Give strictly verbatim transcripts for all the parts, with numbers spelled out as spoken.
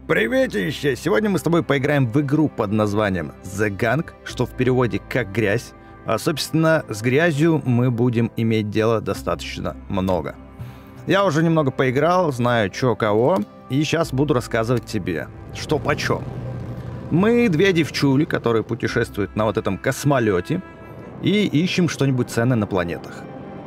Приветище! Сегодня мы с тобой поиграем в игру под названием The Gang, что в переводе как грязь. А, собственно, с грязью мы будем иметь дело достаточно много. Я уже немного поиграл, знаю, чё кого, и сейчас буду рассказывать тебе, что почем. Мы две девчули, которые путешествуют на вот этом космолете, и ищем что-нибудь ценное на планетах.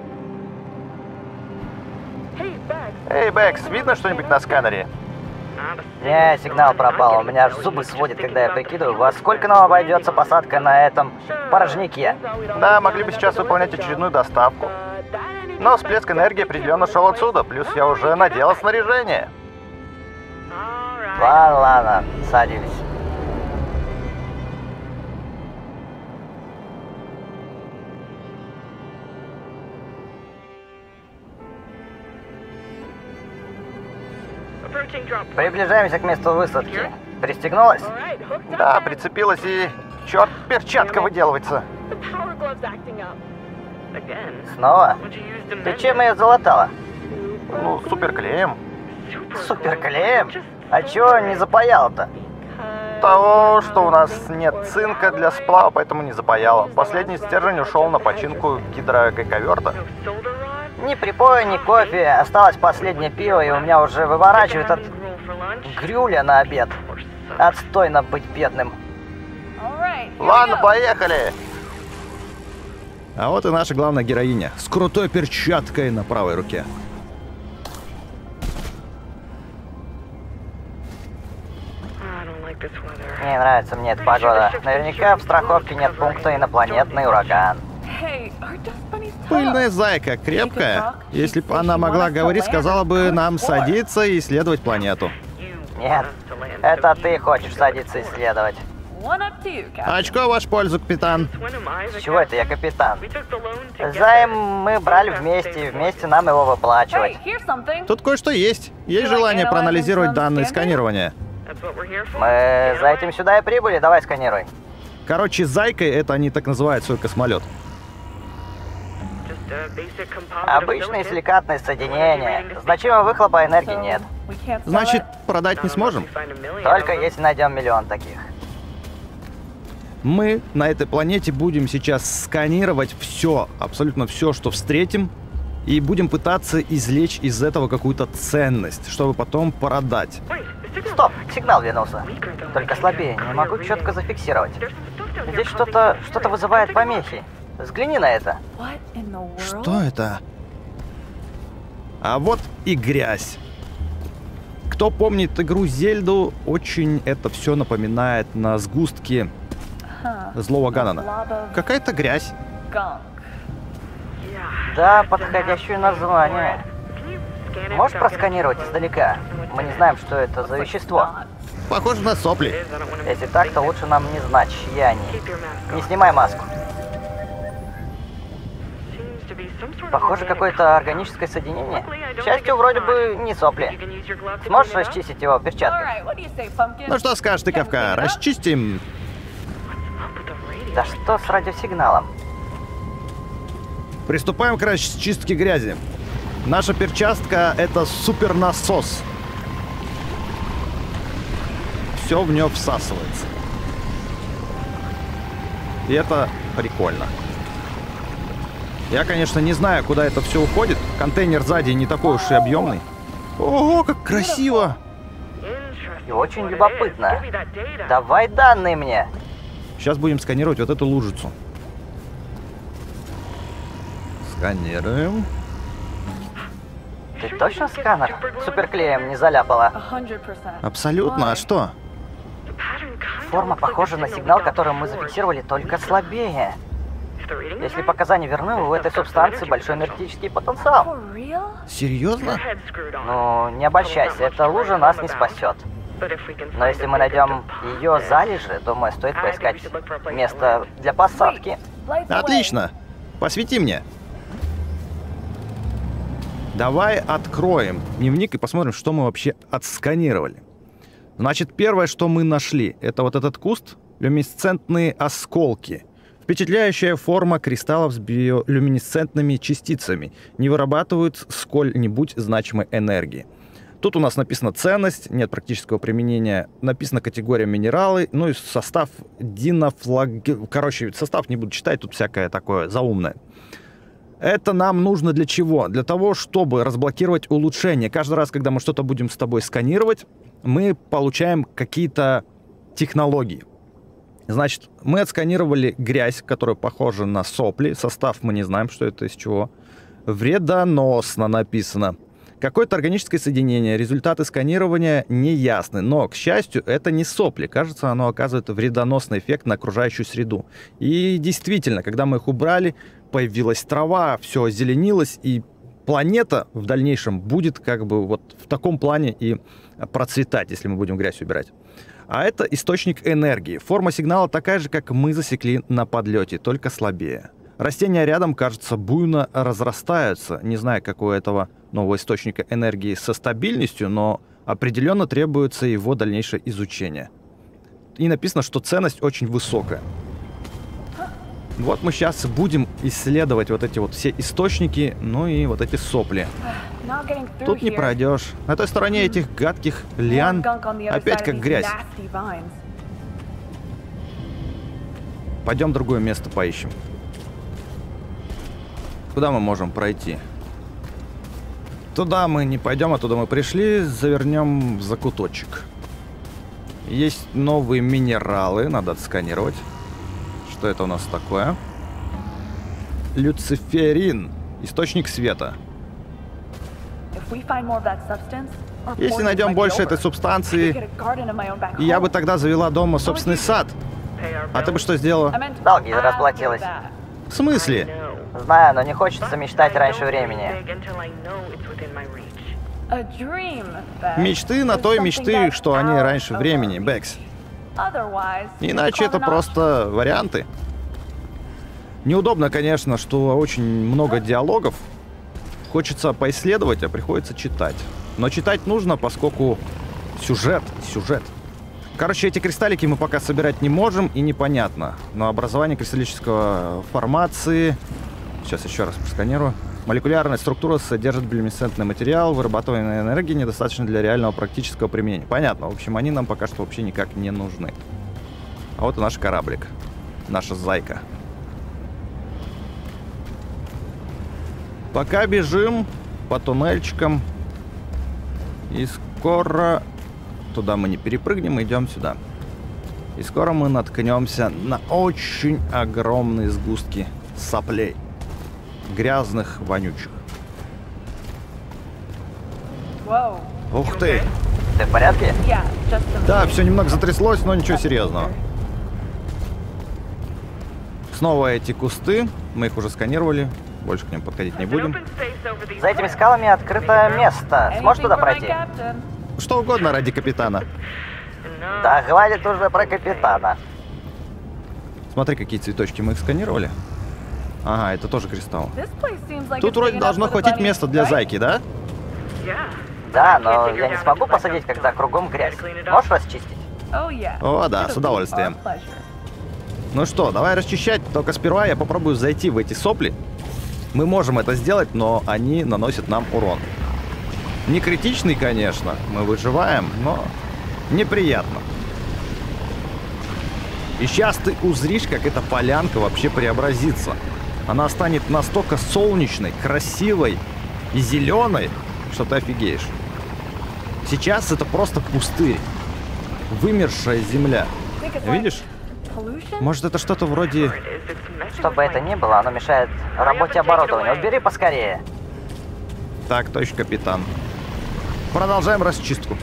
Эй, Бэкс, видно что-нибудь на сканере? Не, сигнал пропал. У меня аж зубы сводит, когда я прикидываю, во сколько нам обойдется посадка на этом порожнике. Да, могли бы сейчас выполнять очередную доставку. Но всплеск энергии определенно шел отсюда, плюс я уже надела снаряжение. Ладно, ладно, садились. Приближаемся к месту высадки. Пристегнулась? Да, прицепилась и... Черт, перчатка выделывается. Снова? Ты чем ее залатала? Ну, суперклеем. Суперклеем? А чего не запаяла-то? Того, что у нас нет цинка для сплава, поэтому не запаяло. Последний стержень ушел на починку гидрогайковерта. Ни припоя, ни кофе. Осталось последнее пиво, и у меня уже выворачивает от грюля на обед. Отстойно быть бедным. Ладно, поехали! А вот и наша главная героиня с крутой перчаткой на правой руке. Не нравится мне эта погода. Наверняка в страховке нет пункта инопланетный ураган. Пыльная зайка, крепкая. Если бы она могла говорить, сказала бы нам садиться и исследовать планету. Нет, это ты хочешь садиться исследовать. Очко в вашу пользу, капитан. С чего это я капитан? Займ мы брали вместе, и вместе нам его выплачивать. Тут кое-что есть. Есть желание проанализировать данные сканирования. Мы за этим сюда и прибыли, давай сканируй. Короче, зайкой это они так называют свой космолет. Обычные силикатные соединения. Значимого выхлопа энергии нет. Значит, продать не сможем? Только если найдем миллион таких. Мы на этой планете будем сейчас сканировать все, абсолютно все, что встретим, и будем пытаться извлечь из этого какую-то ценность, чтобы потом продать. Стоп, сигнал вернулся. Только слабее, не могу четко зафиксировать. Здесь что-то, что-то вызывает помехи. Взгляни на это. Что это? А вот и грязь. Кто помнит игру Зельду, очень это все напоминает на сгустки злого Ганона. Какая-то грязь. Да, подходящее название. Можешь просканировать издалека? Мы не знаем, что это за вещество. Похоже на сопли. Если так, то лучше нам не знать, чьи они. Не снимай маску. Похоже, какое-то органическое соединение. К счастью, вроде бы не сопли. Сможешь расчистить его перчаткой? Ну что скажешь, тыковка, расчистим? Да что с радиосигналом? Приступаем к расчистке грязи. Наша перчатка — это супернасос. Все в нее всасывается. И это прикольно. Я, конечно, не знаю, куда это все уходит. Контейнер сзади не такой уж и объемный. Ого, как красиво! И очень любопытно. Давай данные мне. Сейчас будем сканировать вот эту лужицу. Сканируем. Ты точно сканер? Суперклеем не заляпала? Абсолютно. А что? Форма похожа на сигнал, который мы зафиксировали, только слабее. Если показания верны, у этой субстанции большой энергетический потенциал. Серьезно? Ну, не обольщайся, эта лужа нас не спасет. Но если мы найдем ее залежи, думаю, стоит поискать место для посадки. Отлично. Посвети мне. Давай откроем дневник и посмотрим, что мы вообще отсканировали. Значит, первое, что мы нашли, это вот этот куст, люминесцентные осколки. Впечатляющая форма кристаллов с биолюминесцентными частицами не вырабатывают сколь-нибудь значимой энергии. Тут у нас написано ценность, нет практического применения. Написана категория минералы, ну и состав динофлаг... Короче, состав не буду читать, тут всякое такое заумное. Это нам нужно для чего? Для того, чтобы разблокировать улучшения. Каждый раз, когда мы что-то будем с тобой сканировать, мы получаем какие-то технологии. Значит, мы отсканировали грязь, которая похожа на сопли. Состав мы не знаем, что это из чего. Вредоносно написано. Какое-то органическое соединение. Результаты сканирования не ясны. Но, к счастью, это не сопли. Кажется, оно оказывает вредоносный эффект на окружающую среду. И действительно, когда мы их убрали, появилась трава, все озеленилось, и планета в дальнейшем будет как бы вот в таком плане и процветать, если мы будем грязь убирать. А это источник энергии. Форма сигнала такая же, как мы засекли на подлете, только слабее. Растения рядом, кажется, буйно разрастаются. Не знаю, какой у этого нового источника энергии со стабильностью, но определенно требуется его дальнейшее изучение. И написано, что ценность очень высокая. Вот мы сейчас будем исследовать вот эти вот все источники, ну и вот эти сопли. Тут не пройдешь. На той стороне этих гадких лиан опять как грязь. Пойдем в другое место поищем. Куда мы можем пройти? Туда мы не пойдем, оттуда мы пришли. Завернем в закуточек. Есть новые минералы, надо отсканировать. Что это у нас такое? Люциферин. Источник света. Если найдем больше этой субстанции, я бы тогда завела дома собственный сад. А ты бы что сделала? Долги расплатилась. В смысле? Знаю, но не хочется мечтать раньше времени. Мечты на той мечты, что они раньше времени, Бэкс. Иначе это просто варианты. Неудобно, конечно, что очень много диалогов. Хочется поисследовать, а приходится читать. Но читать нужно, поскольку сюжет, сюжет. Короче, эти кристаллики мы пока собирать не можем и непонятно. Но образование кристаллического формации... Сейчас еще раз просканирую. Молекулярная структура содержит люминесцентный материал. Вырабатываемая энергия недостаточно для реального практического применения. Понятно. В общем, они нам пока что вообще никак не нужны. А вот и наш кораблик. Наша зайка. Пока бежим по туннельчикам. И скоро... Туда мы не перепрыгнем, идем сюда. И скоро мы наткнемся на очень огромные сгустки соплей. Грязных, вонючих. Ух ты! Ты в порядке? Да, все немного затряслось, но ничего серьезного. Снова эти кусты. Мы их уже сканировали. Больше к ним подходить не будем. За этими скалами открытое место. Сможешь туда пройти? Что угодно ради капитана. Да, хватит уже про капитана. Смотри, какие цветочки мы их сканировали. Ага, это тоже кристалл. Тут вроде должно хватить места для зайки, да? Да, но я не смогу посадить, когда кругом грязь. Можешь расчистить? О, да, с удовольствием. Ну что, давай расчищать, только сперва я попробую зайти в эти сопли. Мы можем это сделать, но они наносят нам урон. Не критичный, конечно, мы выживаем, но неприятно. И сейчас ты узришь, как эта полянка вообще преобразится. Она станет настолько солнечной, красивой и зеленой, что ты офигеешь. Сейчас это просто пустырь. Вымершая земля. Видишь? Может, это что-то вроде... Что бы это ни было, оно мешает работе оборудования. Убери поскорее. Так, точно, капитан. Продолжаем расчистку.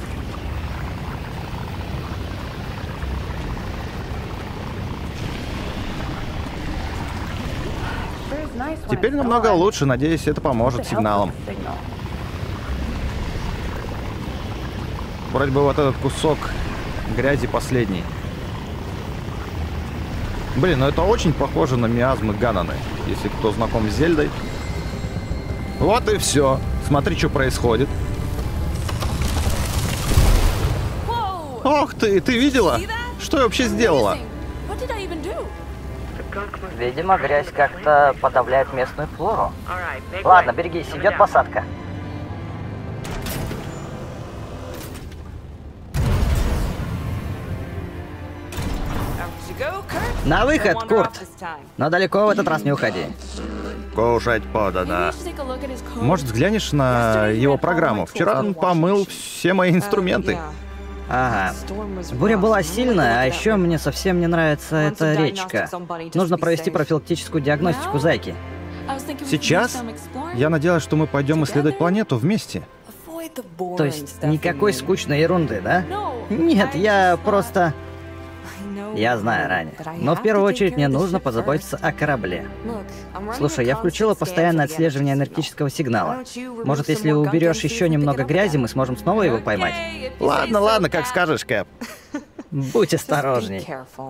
Теперь намного лучше, надеюсь, это поможет сигналам. Вроде бы вот этот кусок грязи последний. Блин, ну это очень похоже на миазмы Гананы, если кто знаком с Зельдой. Вот и все. Смотри, что происходит. Ох ты, ты видела? Что я вообще сделала? Видимо, грязь как-то подавляет местную флору. Ладно, берегись, идет посадка. На выход, Курт! Но далеко в этот раз не уходи. Кушать подано. Может, взглянешь на его программу? Вчера он помыл все мои инструменты. Ага. Буря была сильная, а еще мне совсем не нравится эта речка. Нужно провести профилактическую диагностику зайки. Сейчас? Я надеялась, что мы пойдем исследовать планету вместе. То есть никакой скучной ерунды, да? Нет, я просто... Я знаю, ранее. Но в первую очередь мне нужно позаботиться о корабле. Слушай, я включила постоянное отслеживание энергетического сигнала. Может, если уберешь еще немного грязи, мы сможем снова его поймать? Ладно, ладно, как скажешь, Кэп. Будь осторожней.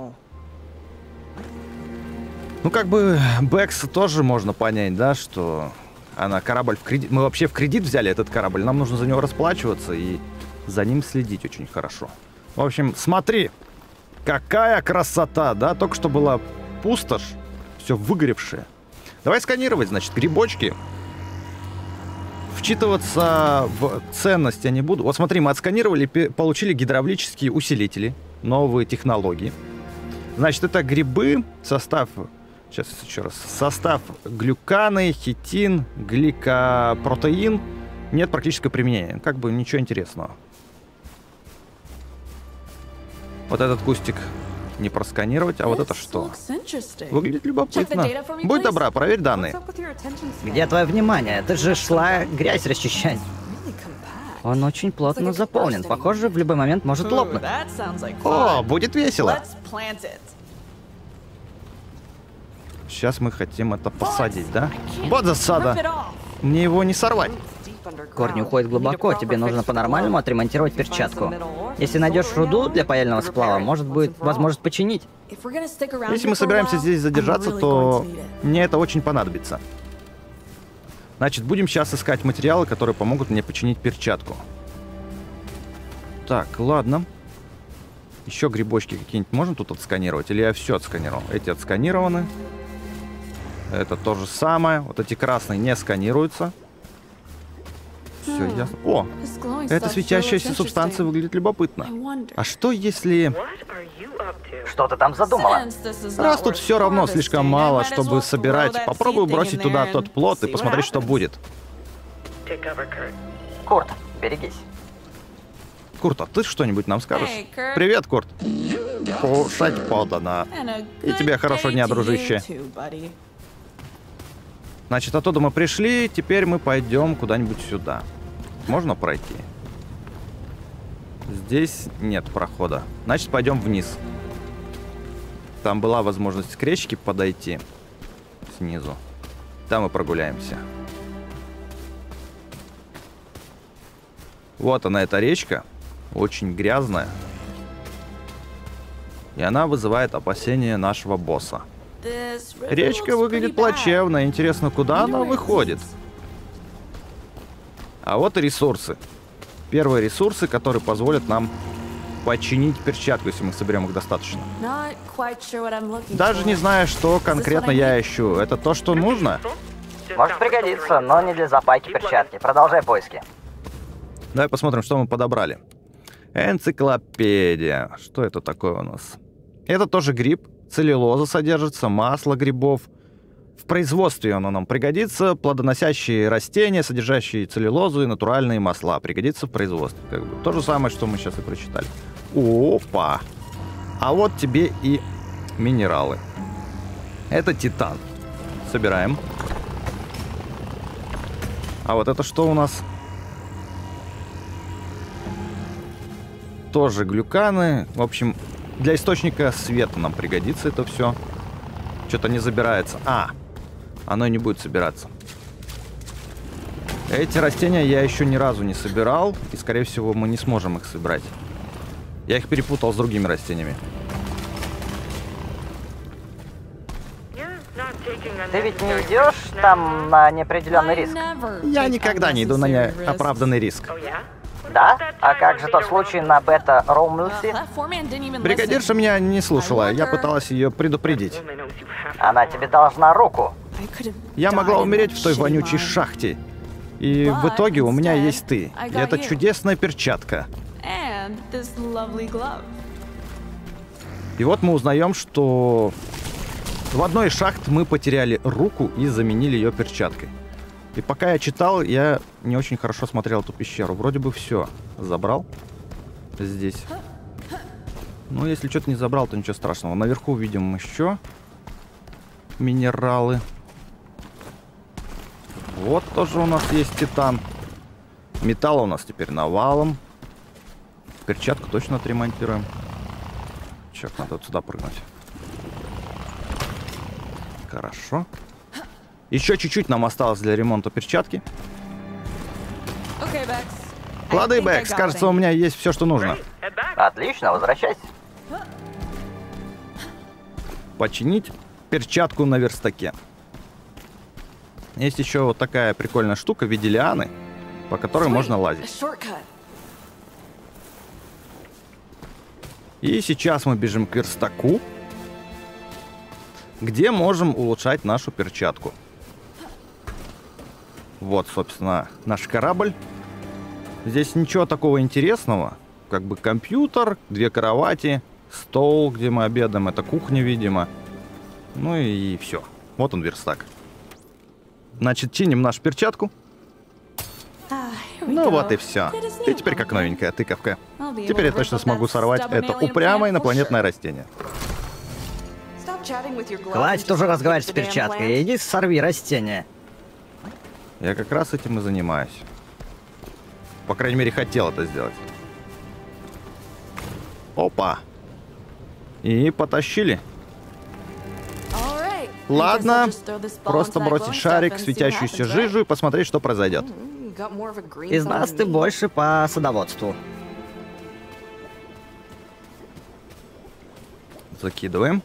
Ну, как бы, Бэкс тоже можно понять, да, что она корабль в кредит... Мы вообще в кредит взяли этот корабль, нам нужно за него расплачиваться и за ним следить очень хорошо. В общем, смотри, какая красота, да? Только что была пустошь, все выгоревшее. Давай сканировать, значит, грибочки. Вчитываться в ценность я не буду. Вот смотри, мы отсканировали, получили гидравлические усилители, новые технологии. Значит, это грибы, состав... Сейчас еще раз. Состав глюканы, хитин, гликопротеин. Нет практического применения. Как бы ничего интересного. Вот этот кустик не просканировать, а вот это что? Выглядит любопытно. Будь добра, проверь данные. Где твое внимание? Ты же шла грязь расчищать. Он очень плотно заполнен. Похоже, в любой момент может лопнуть. О, будет весело. Сейчас мы хотим это посадить, да? Вот засада. Мне его не сорвать. Корни уходят глубоко, тебе нужно по-нормальному отремонтировать перчатку. Если найдешь руду для паяльного сплава, может быть возможность починить. Если мы собираемся здесь задержаться, то мне это очень понадобится. Значит, будем сейчас искать материалы, которые помогут мне починить перчатку. Так, ладно. Еще грибочки какие-нибудь можно тут отсканировать? Или я все отсканировал? Эти отсканированы. Это то же самое. Вот эти красные не сканируются. Все ясно. О, эта светящаяся субстанция выглядит любопытно. А что если... Что ты там задумала? Раз тут все равно слишком мало, чтобы собирать, попробую бросить туда тот плот и посмотреть, что будет. Курт, берегись. Курт, а ты что-нибудь нам скажешь? Привет, Курт. Кушать подано. И тебе хорошего дня, дружище. Значит, оттуда мы пришли, теперь мы пойдем куда-нибудь сюда. Можно пройти? Здесь нет прохода. Значит, пойдем вниз. Там была возможность к речке подойти снизу. Там мы прогуляемся. Вот она, эта речка. Очень грязная. И она вызывает опасения нашего босса. Речка выглядит плачевно. Интересно, куда она выходит? А вот и ресурсы. Первые ресурсы, которые позволят нам починить перчатку, если мы соберем их достаточно. Даже не знаю, что конкретно я ищу. Это то, что нужно? Может пригодиться, но не для запайки перчатки. Продолжай поиски. Давай посмотрим, что мы подобрали. Энциклопедия. Что это такое у нас? Это тоже гриб. Целлюлоза содержится, масло грибов. В производстве оно нам пригодится. Плодоносящие растения, содержащие целлюлозу и натуральные масла. Пригодится в производстве. Как бы. То же самое, что мы сейчас и прочитали. Опа! А вот тебе и минералы. Это титан. Собираем. А вот это что у нас? Тоже глюканы. В общем, для источника света нам пригодится это все. Что-то не забирается. А, оно не будет собираться. Эти растения я еще ни разу не собирал. И, скорее всего, мы не сможем их собрать. Я их перепутал с другими растениями. Ты ведь не идешь там на неопределенный риск? Я никогда не иду на неоправданный риск. Да? А как же тот случай на Бета-Ромулсе? Бригадирша меня не слушала. Я пыталась ее предупредить. Она тебе должна руку. Я могла умереть в той вонючей шахте. И в итоге у меня есть ты. И это чудесная перчатка. И вот мы узнаем, что в одной из шахт мы потеряли руку и заменили ее перчаткой. И пока я читал, я не очень хорошо смотрел эту пещеру. Вроде бы все забрал здесь. Ну, если что-то не забрал, то ничего страшного. Наверху видим еще минералы. Вот тоже у нас есть титан. Металла у нас теперь навалом. Перчатку точно отремонтируем. Черт, надо вот сюда прыгнуть. Хорошо. Еще чуть-чуть нам осталось для ремонта перчатки. Лады, Бэкс, кажется, у меня есть все, что нужно. Отлично, возвращайся. Починить перчатку на верстаке. Есть еще вот такая прикольная штука в виде лианы, по которой можно лазить. И сейчас мы бежим к верстаку, где можем улучшать нашу перчатку. Вот, собственно, наш корабль. Здесь ничего такого интересного. Как бы компьютер, две кровати, стол, где мы обедаем. Это кухня, видимо. Ну и все. Вот он, верстак. Значит, чиним нашу перчатку. Ну вот и все. И теперь как новенькая тыковка. Теперь я точно смогу сорвать это упрямое инопланетное растение. Хватит уже разговаривать с перчаткой. Иди сорви растение. Я как раз этим и занимаюсь. По крайней мере, хотел это сделать. Опа. И потащили. Ладно, просто бросить шарик в светящуюся жижу и посмотреть, что произойдет. Из нас ты больше по садоводству. Закидываем.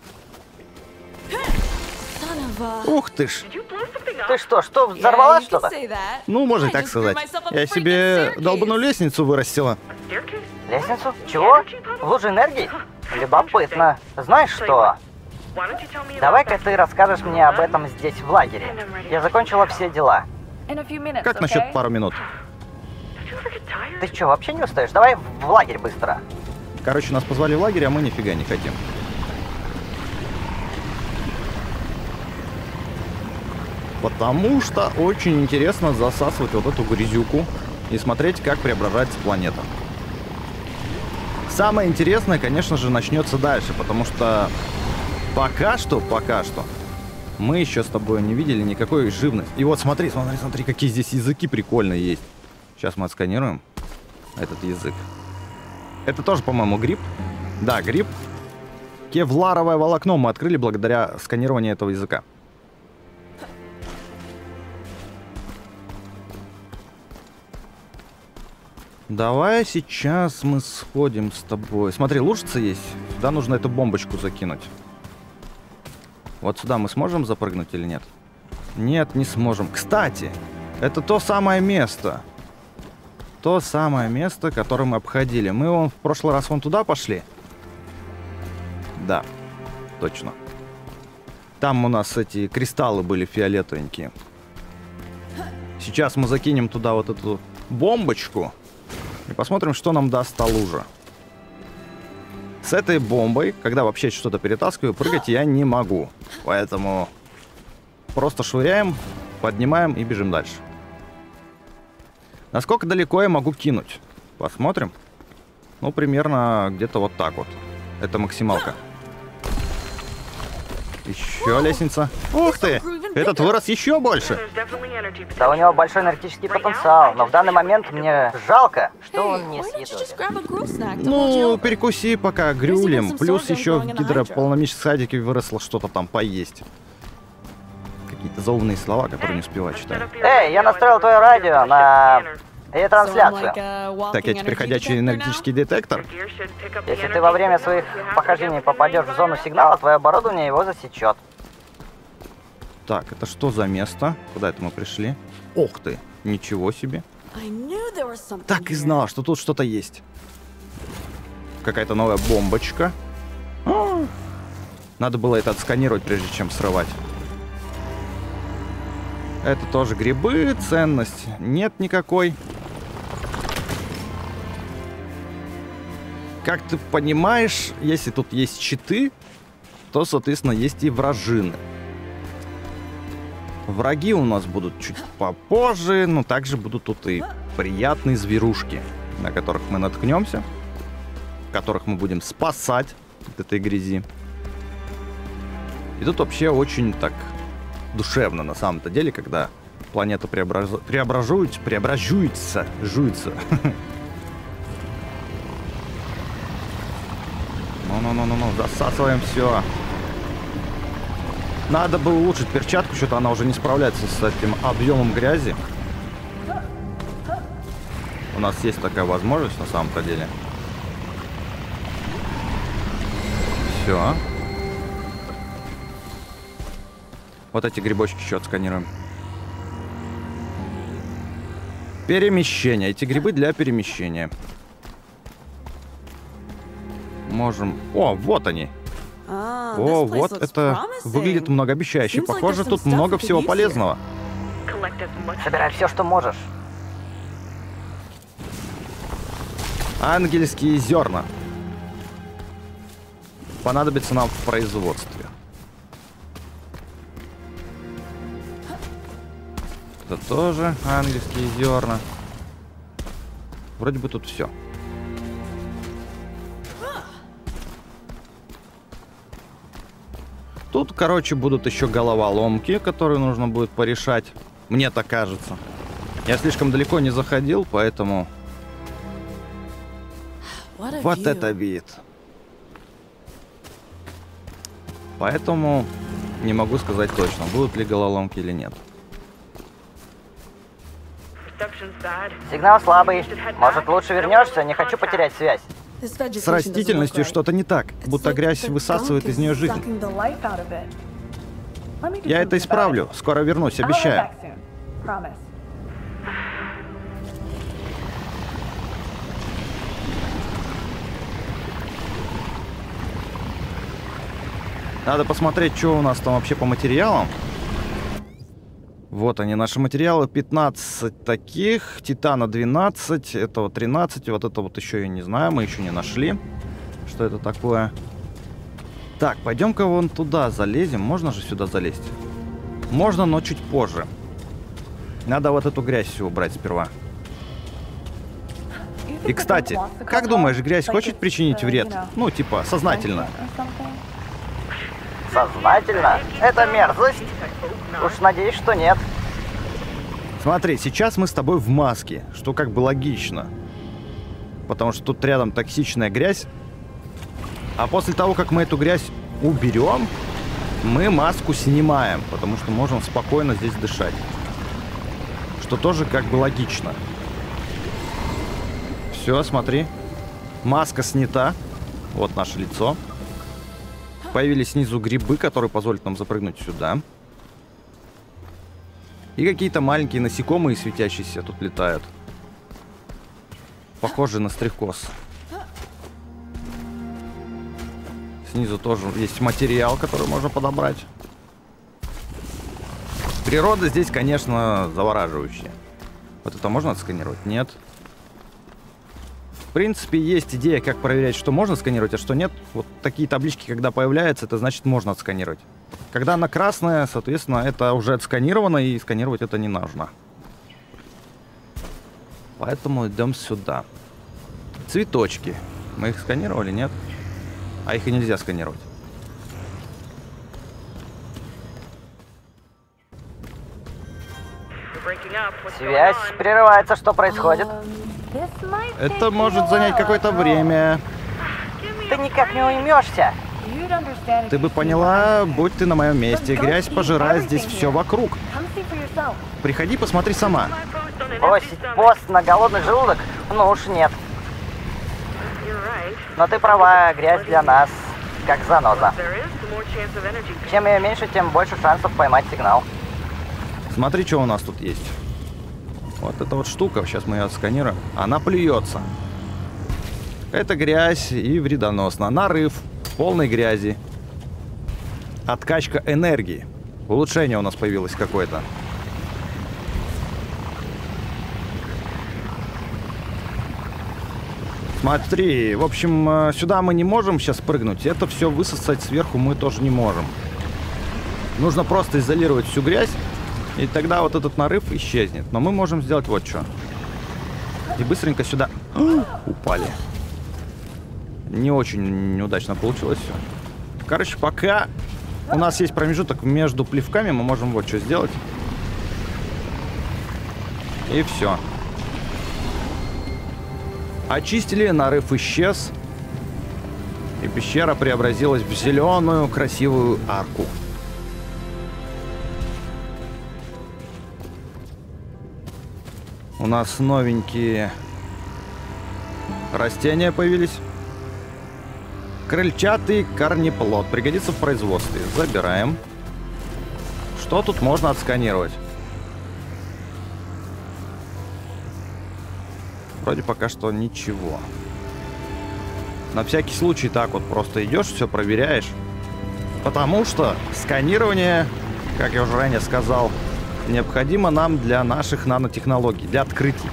Ух ты ж. Ты что, что, взорвала что-то? Ну, можно так сказать. Я себе долбаную лестницу вырастила. Лестницу? Чего? В луже энергии? Любопытно. Знаешь что? Давай-ка ты расскажешь мне об этом здесь, в лагере. Я закончила все дела. Как насчет пару минут? Ты что, вообще не устаешь? Давай в лагерь быстро. Короче, нас позвали в лагерь, а мы нифига не хотим. Потому что очень интересно засасывать вот эту грязюку и смотреть, как преображается планета. Самое интересное, конечно же, начнется дальше, потому что пока что, пока что, мы еще с тобой не видели никакой живности. И вот смотри, смотри, смотри, какие здесь языки прикольные есть. Сейчас мы отсканируем этот язык. Это тоже, по-моему, гриб. Да, гриб. Кевларовое волокно мы открыли благодаря сканированию этого языка. Давай сейчас мы сходим с тобой. Смотри, лужица есть. Сюда нужно эту бомбочку закинуть. Вот сюда мы сможем запрыгнуть или нет? Нет, не сможем. Кстати, это то самое место. То самое место, которое мы обходили. Мы вон в прошлый раз вон туда пошли. Да, точно. Там у нас эти кристаллы были фиолетовенькие. Сейчас мы закинем туда вот эту бомбочку. И посмотрим, что нам даст та лужа. С этой бомбой, когда вообще что-то перетаскиваю, прыгать я не могу. Поэтому просто швыряем, поднимаем и бежим дальше. Насколько далеко я могу кинуть? Посмотрим. Ну, примерно где-то вот так вот. Это максималка. Еще лестница. Ух ты! Этот вырос еще больше. Да, у него большой энергетический потенциал, но в данный момент мне жалко, что он не съедобен. Ну, перекуси пока грюлем. Плюс еще в гидрополномическом садике выросло что-то там поесть. Какие-то заумные слова, которые не успеваю читать. Эй, я настроил твое радио на трансляцию. Так, я теперь ходячий энергетический детектор. Если ты во время своих похождений попадешь в зону сигнала, твое оборудование его засечет. Так, это что за место? Куда это мы пришли? Ух ты, ничего себе. Так и знала, что тут что-то есть. Какая-то новая бомбочка. А-а-а. Надо было это отсканировать, прежде чем срывать. Это тоже грибы, ценность нет никакой. как ты понимаешь, если тут есть щиты, то, соответственно, есть и вражины. Враги у нас будут чуть попозже, но также будут тут и приятные зверушки, на которых мы наткнемся, которых мы будем спасать от этой грязи. И тут вообще очень так душевно на самом-то деле, когда планета преобраз... преображуется, преображуется, жуется. Ну-ну-ну-ну-ну, засасываем все. Надо бы улучшить перчатку, что-то она уже не справляется с этим объемом грязи. У нас есть такая возможность на самом-то деле. Все. Вот эти грибочки еще отсканируем. Перемещение. Эти грибы для перемещения. Можем... О, вот они. О, вот это выглядит многообещающе. Похоже, тут много всего полезного. Собирай все, что можешь. Ангельские зерна. Понадобится нам в производстве. Это тоже ангельские зерна. Вроде бы тут все. Тут, короче, будут еще головоломки, которые нужно будет порешать. Мне так кажется. Я слишком далеко не заходил, поэтому... Вот это вид. Поэтому не могу сказать точно, будут ли головоломки или нет. Сигнал слабый. Может, лучше вернешься? Не хочу потерять связь. С растительностью что-то не так, будто грязь высасывает из нее жизнь. Я это исправлю. Скоро вернусь, обещаю. Надо посмотреть, что у нас там вообще по материалам. Вот они, наши материалы. пятнадцать таких, титана двенадцать, этого тринадцать. Вот это вот еще я не знаю, мы еще не нашли, что это такое. Так, пойдем-ка вон туда залезем. Можно же сюда залезть? Можно, но чуть позже. Надо вот эту грязь всю убрать сперва. И, кстати, как думаешь, грязь хочет причинить вред? Ну, типа, сознательно. Сознательно? Это мерзость? Уж надеюсь, что нет. Смотри, сейчас мы с тобой в маске, что как бы логично. Потому что тут рядом токсичная грязь. А после того, как мы эту грязь уберем, мы маску снимаем, потому что можем спокойно здесь дышать. Что тоже как бы логично. Все, смотри. Маска снята. Вот наше лицо. Появились снизу грибы, которые позволят нам запрыгнуть сюда. И какие-то маленькие насекомые светящиеся тут летают. Похожие на стрекоз. Снизу тоже есть материал, который можно подобрать. Природа здесь, конечно, завораживающая. Вот это можно отсканировать? Нет. В принципе, есть идея, как проверять, что можно сканировать, а что нет. Вот такие таблички, когда появляются, это значит, можно отсканировать. Когда она красная, соответственно, это уже отсканировано, и сканировать это не нужно. Поэтому идем сюда. Цветочки. Мы их сканировали, нет? А их и нельзя сканировать. Связь прерывается. Что происходит? Это может занять какое-то время. Ты никак не уймешься. Ты бы поняла, будь ты на моем месте. Грязь пожирает здесь все вокруг. Приходи, посмотри сама. Бросить пост на голодный желудок? Ну уж нет. Но ты права, грязь для нас как заноза. Чем ее меньше, тем больше шансов поймать сигнал. Смотри, что у нас тут есть. Вот эта вот штука, сейчас мы ее отсканируем. Она плюется. Это грязь и вредоносна. Нарыв полной грязи. Откачка энергии. Улучшение у нас появилось какое-то. Смотри, в общем, сюда мы не можем сейчас прыгнуть. Это все высосать сверху мы тоже не можем. Нужно просто изолировать всю грязь, и тогда вот этот нарыв исчезнет. Но мы можем сделать вот что. И быстренько сюда... Упали. Не очень неудачно получилось все. Короче, пока у нас есть промежуток между плевками, мы можем вот что сделать. И все. Очистили, нарыв исчез. И пещера преобразилась в зеленую красивую арку. У нас новенькие растения появились. Крыльчатый корнеплод. Пригодится в производстве. Забираем. Что тут можно отсканировать? Вроде пока что ничего. На всякий случай так вот просто идешь, все проверяешь. Потому что сканирование, как я уже ранее сказал, необходимо нам для наших нанотехнологий, для открытий.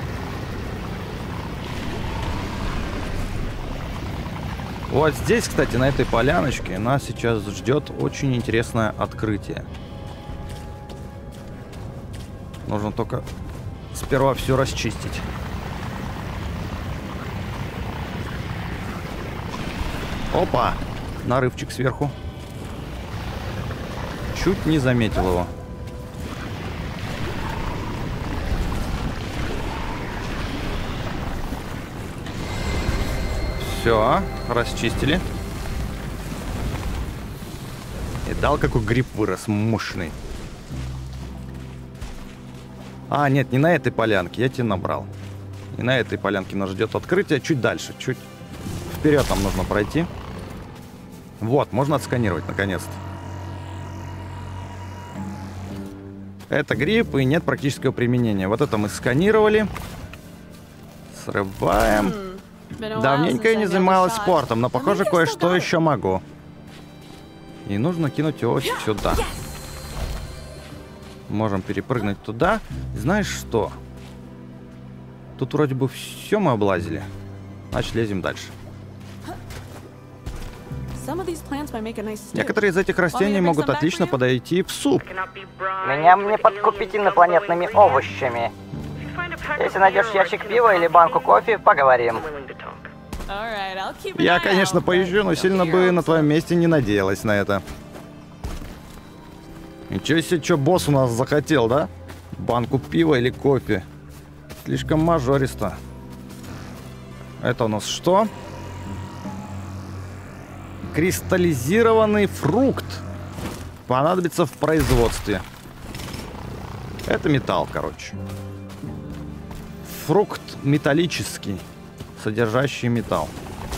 Вот здесь, кстати, на этой поляночке нас сейчас ждет очень интересное открытие. Нужно только сперва все расчистить. Опа! Нарывчик сверху. Чуть не заметил его. Все, расчистили. И дал какой гриб вырос, мощный. А, нет, не на этой полянке, я тебе набрал. И на этой полянке нас ждет открытие. Чуть дальше, чуть вперед нам нужно пройти. Вот, можно отсканировать, наконец-то. Это гриб, и нет практического применения. Вот это мы сканировали. Срываем. Давненько я не занималась спортом, но, похоже, кое-что еще могу. И нужно кинуть его сюда. Можем перепрыгнуть туда. Знаешь что? Тут вроде бы все мы облазили. Значит, лезем дальше. Некоторые из этих растений могут отлично подойти в суп. Меня мне подкупить инопланетными овощами. Если найдешь ящик пива или банку кофе, поговорим. Я, конечно, поезжу, но сильно бы на твоем месте не надеялась на это. Ничего себе, что босс у нас захотел, да? Банку пива или кофе? Слишком мажористо. Это у нас что? Кристаллизированный фрукт. Понадобится в производстве. Это металл, короче. Фрукт металлический, содержащий металл.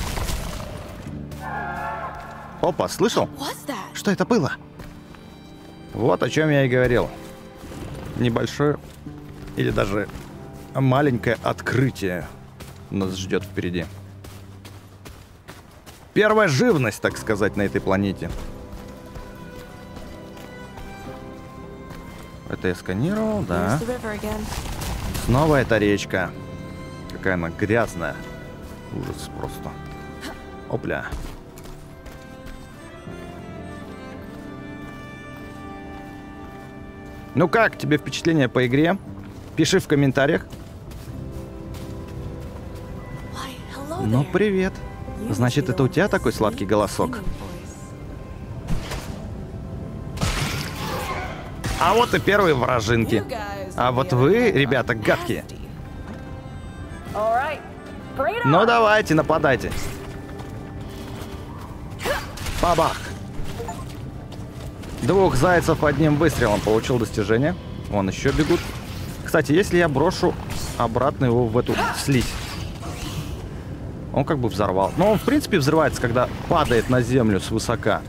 Опа, слышал? Что это было? Вот о чем я и говорил. Небольшое или даже маленькое открытие нас ждет впереди. Первая живность, так сказать, на этой планете. Это я сканировал, да. Снова эта речка. Какая она грязная. Ужас просто. Опля. Ну как тебе впечатление по игре? Пиши в комментариях. Ну привет. Значит, это у тебя такой сладкий голосок? А вот и первые вражинки. А вот вы, ребята, гадкие. Ну давайте, нападайте. Бабах. Двух зайцев одним выстрелом получил достижение. Вон еще бегут. Кстати, если я брошу обратно его в эту слизь, он как бы взорвал. Но он, в принципе, взрывается, когда падает на землю свысока.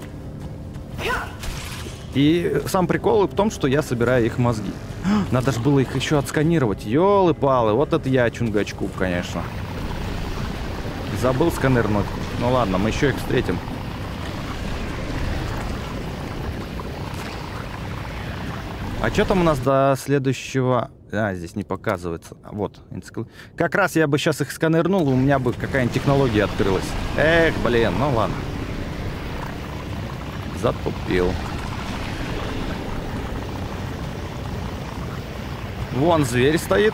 И сам прикол в том, что я собираю их мозги. Надо же было их еще отсканировать. Ёлы-палы, вот это я чунгачку, конечно. Забыл сканернуть. Ну ладно, мы еще их встретим. А что там у нас до следующего... А, здесь не показывается. Вот. Как раз я бы сейчас их сканернул, у меня бы какая-нибудь технология открылась. Эх, блин, ну ладно. Затупил. Вон зверь стоит.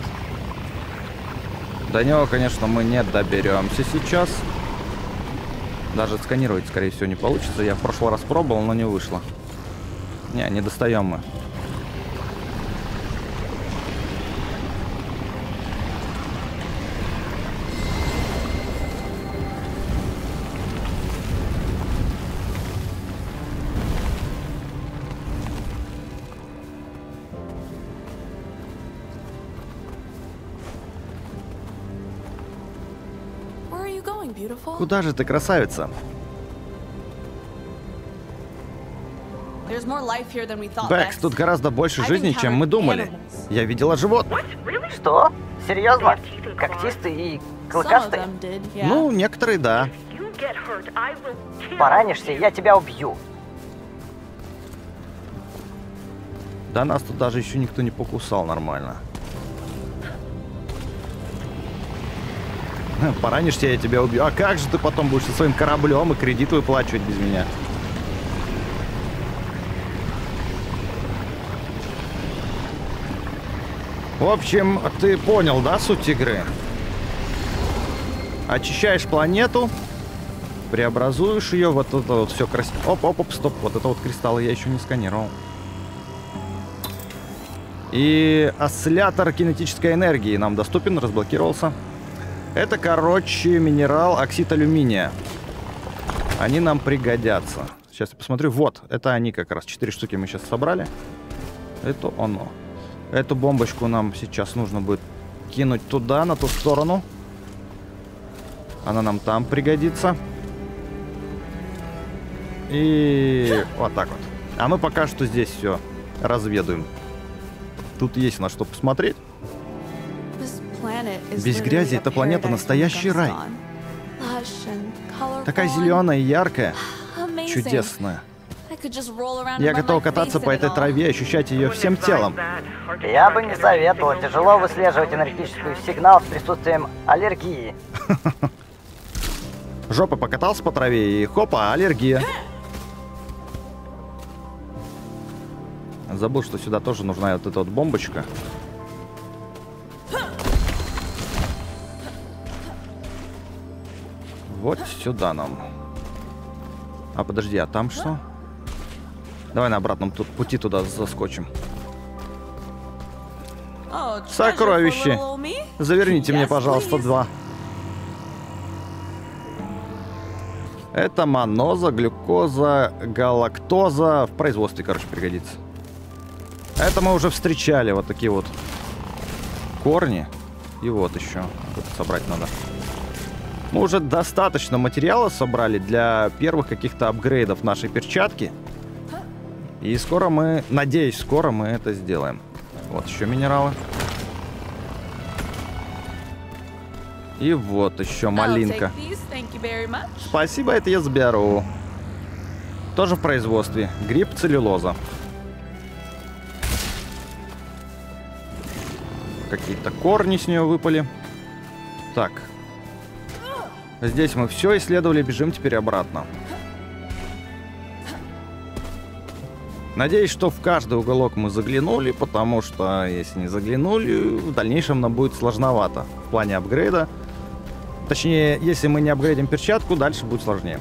До него, конечно, мы не доберемся сейчас. Даже сканировать, скорее всего, не получится. Я в прошлый раз пробовал, но не вышло. Не, не достаем мы. Куда же ты, красавица? Бэкс, тут гораздо больше жизни, чем мы думали. Я видела животных. Что? Серьезно? Когтистые и клыкастые? Ну, некоторые, да. Поранишься, я тебя убью. Да нас тут даже еще никто не покусал нормально. Поранишься, я тебя убью. А как же ты потом будешь со своим кораблем и кредит выплачивать без меня? В общем, ты понял, да, суть игры? Очищаешь планету, преобразуешь ее, вот это вот все красиво. Оп, оп, оп, стоп, вот это вот кристаллы я еще не сканировал. И осциллятор кинетической энергии нам доступен, разблокировался. Это, короче, минерал оксид алюминия. Они нам пригодятся. Сейчас я посмотрю. Вот, это они как раз. Четыре штуки мы сейчас собрали. Это оно. Эту бомбочку нам сейчас нужно будет кинуть туда, на ту сторону. Она нам там пригодится. И вот так вот. А мы пока что здесь все разведуем. Тут есть на что посмотреть. Без грязи эта планета настоящий рай. Такая зеленая и яркая. Чудесная. Я готов кататься по этой траве, ощущать ее всем телом. Я бы не советовал. Тяжело выслеживать энергетический сигнал с присутствием аллергии. Жопа покатался по траве и хопа, аллергия. Забыл, что сюда тоже нужна вот эта вот бомбочка. Вот сюда нам. А подожди, а там что? Давай на обратном тут пути туда заскочим. Сокровище. Заверните мне, пожалуйста, два. Это маноза, глюкоза, галактоза. В производстве, короче, пригодится. Это мы уже встречали. Вот такие вот корни. И вот еще. Вот собрать надо. Мы уже достаточно материала собрали для первых каких-то апгрейдов нашей перчатки. И скоро мы, надеюсь, скоро мы это сделаем. Вот еще минералы. И вот еще малинка. Спасибо, это я заберу. Тоже в производстве. Гриб целлюлоза. Какие-то корни с нее выпали. Так. Здесь мы все исследовали, бежим теперь обратно. Надеюсь, что в каждый уголок мы заглянули, потому что если не заглянули, в дальнейшем нам будет сложновато в плане апгрейда. Точнее, если мы не апгрейдим перчатку, дальше будет сложнее.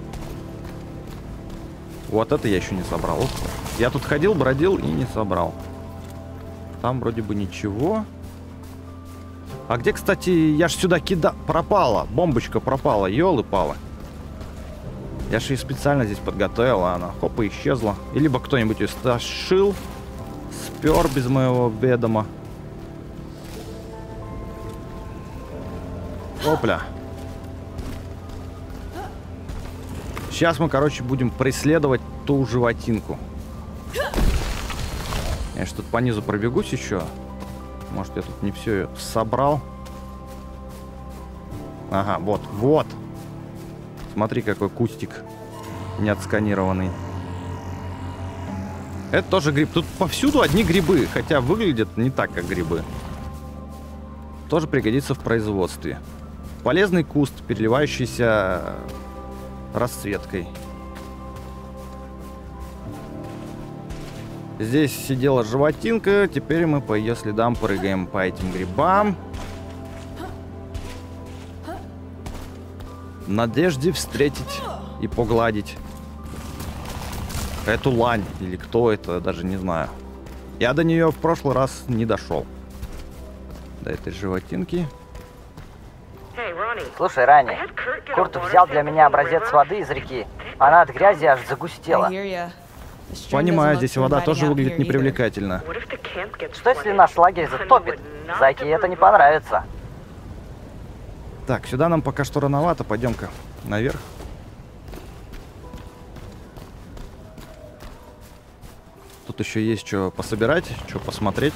Вот это я еще не собрал. Я тут ходил, бродил и не собрал. Там вроде бы ничего. А где, кстати, я ж сюда кидал... Пропала. Бомбочка пропала. Ёлы-палы. Я же ее специально здесь подготовил, а она хопа исчезла. И либо кто-нибудь ее стащил, спер без моего ведома. Опля. Сейчас мы, короче, будем преследовать ту животинку. Я что-то по низу пробегусь еще. Может, я тут не все собрал. Ага, вот, вот. Смотри, какой кустик не отсканированный. Это тоже гриб. Тут повсюду одни грибы, хотя выглядят не так, как грибы. Тоже пригодится в производстве. Полезный куст, переливающийся расцветкой. Здесь сидела животинка, теперь мы по ее следам прыгаем по этим грибам. В надежде встретить и погладить эту лань, или кто это, даже не знаю. Я до нее в прошлый раз не дошел. До этой животинки. Слушай, Ранни, Курт взял для меня образец воды из реки. Она от грязи аж загустела. Понимаю, здесь вода тоже выглядит непривлекательно. Что если наш лагерь затопит? Зайке это не понравится. Так, сюда нам пока что рановато. Пойдем-ка наверх. Тут еще есть что пособирать, что посмотреть.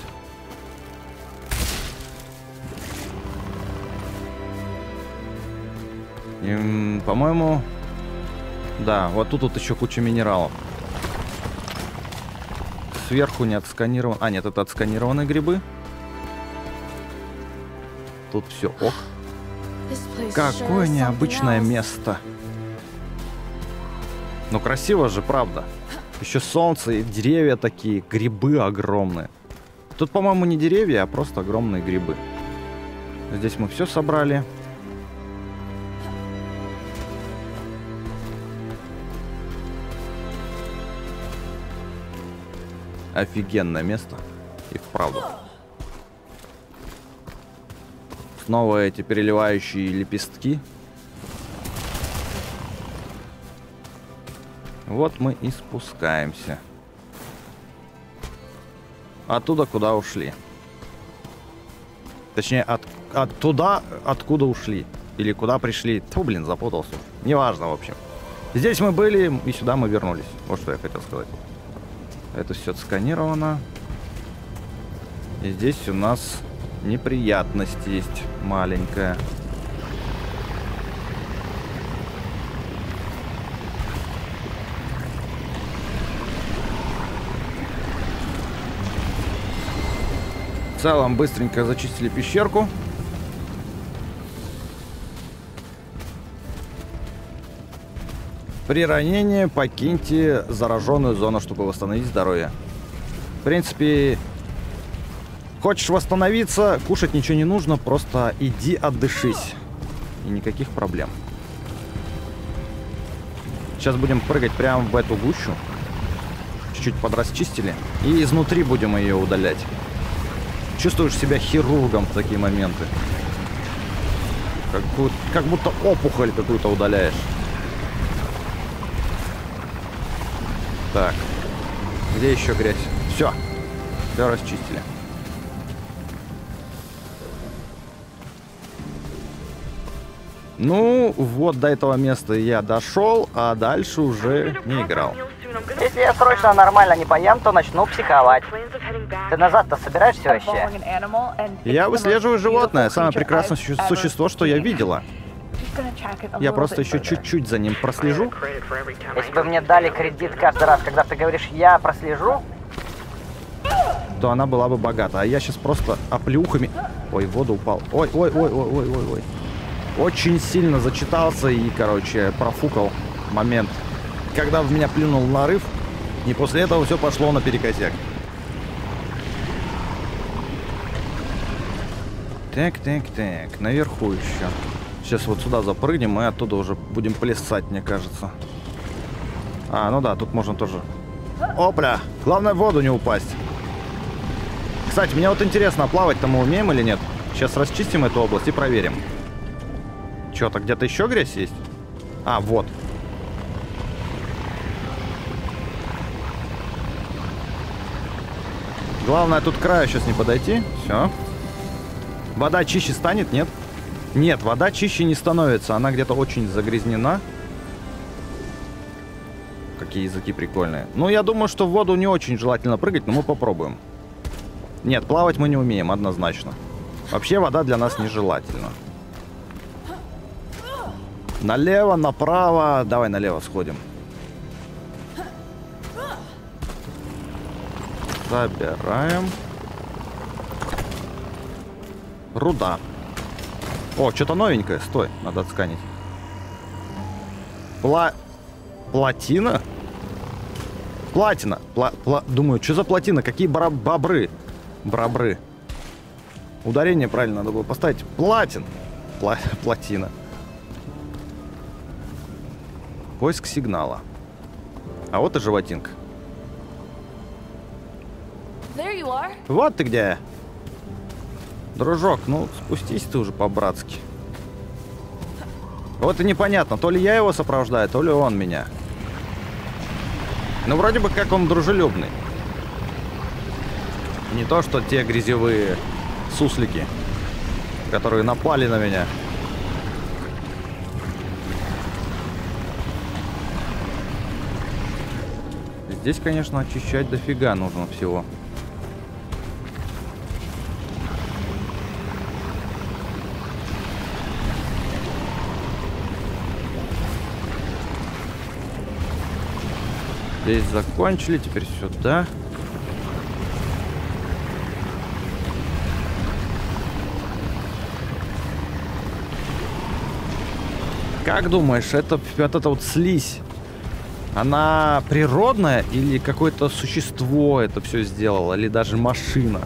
И, по-моему, да, вот тут вот еще куча минералов. Сверху не отсканирован. А, нет, это отсканированные грибы. Тут все ок. Какое необычное место. Ну, красиво же, правда. Еще солнце и деревья такие, грибы огромные. Тут, по-моему, не деревья, а просто огромные грибы. Здесь мы все собрали. Офигенное место. И вправду. Снова эти переливающие лепестки. Вот мы и спускаемся. Оттуда, куда ушли. Точнее, от, оттуда, откуда ушли. Или куда пришли. Фу, блин, запутался. Неважно, в общем. Здесь мы были, и сюда мы вернулись. Вот что я хотел сказать. Это все отсканировано. И здесь у нас неприятность есть маленькая. В целом быстренько зачистили пещерку. При ранении покиньте зараженную зону, чтобы восстановить здоровье. В принципе, хочешь восстановиться, кушать ничего не нужно, просто иди отдышись. И никаких проблем. Сейчас будем прыгать прямо в эту гущу. Чуть-чуть подрасчистили. И изнутри будем ее удалять. Чувствуешь себя хирургом в такие моменты. Как, как будто опухоль какую-то удаляешь. Так, где еще грязь? Все, все расчистили. Ну, вот до этого места я дошел, а дальше уже не играл. Если я срочно нормально не поем, то начну психовать. Ты назад-то собираешься вообще? Я выслеживаю животное, самое прекрасное существо, что я видела. Я просто еще чуть-чуть за ним прослежу. Если бы мне дали кредит каждый раз, когда ты говоришь «я прослежу», то она была бы богата. А я сейчас просто оплеухами... Ой, в воду упал. Ой, ой, ой, ой, ой, ой, ой. Очень сильно зачитался и, короче, профукал момент, когда в меня плюнул нарыв. И после этого все пошло наперекосяк. Так, так, так. Наверху еще. Сейчас вот сюда запрыгнем, и оттуда уже будем плясать, мне кажется. А, ну да, тут можно тоже... Опля! Главное, в воду не упасть. Кстати, мне вот интересно, плавать-то мы умеем или нет? Сейчас расчистим эту область и проверим. Что-то где-то еще грязь есть? А, вот. Главное, тут к краю сейчас не подойти. Все. Вода чище станет, нет? Нет, вода чище не становится. Она где-то очень загрязнена. Какие языки прикольные. Ну, я думаю, что в воду не очень желательно прыгать, но мы попробуем. Нет, плавать мы не умеем, однозначно. Вообще, вода для нас нежелательна. Налево, направо. Давай налево сходим. Собираем. Руда. О, что-то новенькое. Стой, надо отсканить. Пла... Платина? Платина. Пла... Пла... Думаю, что за платина? Какие бра... бобры? Брабры. Ударение правильно надо было поставить. Платин. Пла... Платина. Поиск сигнала. А вот и животинка. Вот ты где. Дружок, ну спустись ты уже по-братски. Вот и непонятно, то ли я его сопровождаю, то ли он меня. Ну вроде бы как он дружелюбный. Не то, что те грязевые суслики, которые напали на меня. Здесь, конечно, очищать дофига нужно всего. Здесь закончили, теперь сюда. Как думаешь, это, вот эта вот слизь, она природная или какое-то существо это все сделало, или даже машина?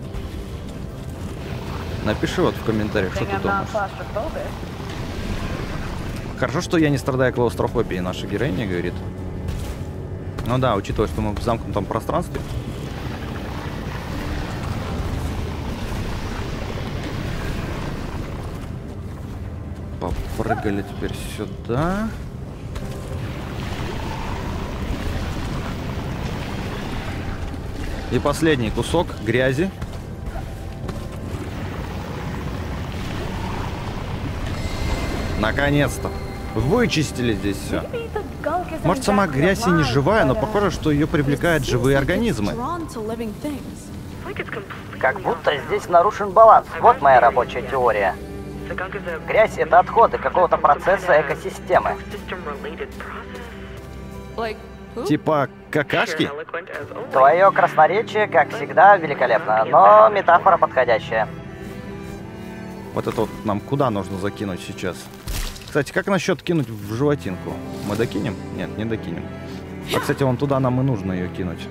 Напиши вот в комментариях, что ты думаешь. Хорошо, что я не страдаю клаустрофобией, наша героиня говорит. Ну да, учитывая, что мы в замкнутом пространстве. Попрыгали теперь сюда. И последний кусок грязи. Наконец-то. Вычистили здесь все. Может, сама грязь и не живая, но похоже, что ее привлекают живые организмы. Как будто здесь нарушен баланс. Вот моя рабочая теория. Грязь — это отходы какого-то процесса экосистемы. Типа какашки? Твое красноречие, как всегда, великолепно, но метафора подходящая. Вот это вот нам куда нужно закинуть сейчас? Кстати, как насчет кинуть в животинку? Мы докинем? Нет, не докинем. А, кстати, вон туда нам и нужно ее кинуть.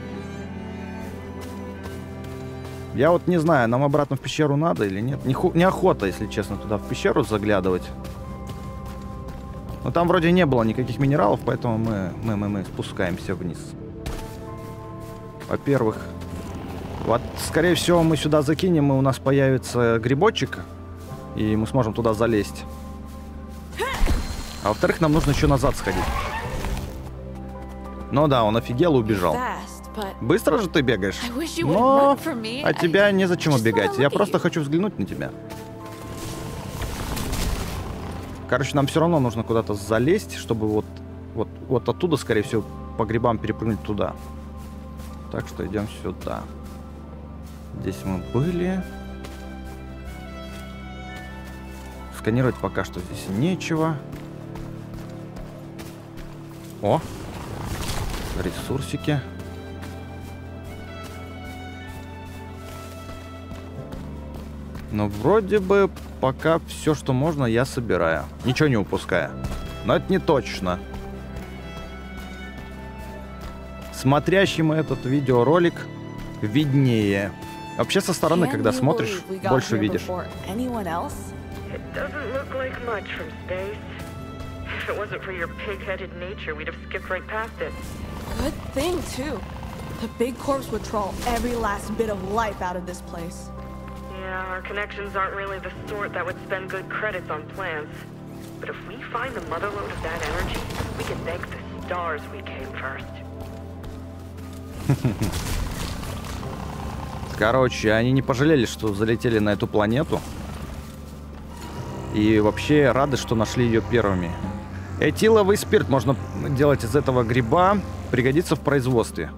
Я вот не знаю, нам обратно в пещеру надо или нет. Неху- неохота, если честно, туда в пещеру заглядывать. Но там вроде не было никаких минералов, поэтому мы, мы, мы, мы спускаемся вниз. Во-первых, вот, скорее всего, мы сюда закинем, и у нас появится грибочек, и мы сможем туда залезть. А во-вторых, нам нужно еще назад сходить. Ну да, он офигел и убежал. Быстро же ты бегаешь. Но от тебя незачем убегать. Я просто хочу взглянуть на тебя. Короче, нам все равно нужно куда-то залезть, чтобы вот, вот, вот оттуда, скорее всего, по грибам перепрыгнуть туда. Так что идем сюда. Здесь мы были. Сканировать пока что здесь нечего. О! Ресурсики. Ну, вроде бы пока все, что можно, я собираю. Ничего не упуская. Но это не точно. Смотрящему этот видеоролик виднее. Вообще, со стороны, когда смотришь, больше видишь. Good thing, too. The big corpse would troll every last bit of life out of this place. Yeah, our connections aren't really the sort that would spend good credits on plans. But if we find the motherlode of that energy, we can thank the stars we came first. Короче, они не пожалели, что залетели на эту планету. И вообще рады, что нашли ее первыми. Этиловый спирт можно делать из этого гриба. Пригодится в производстве.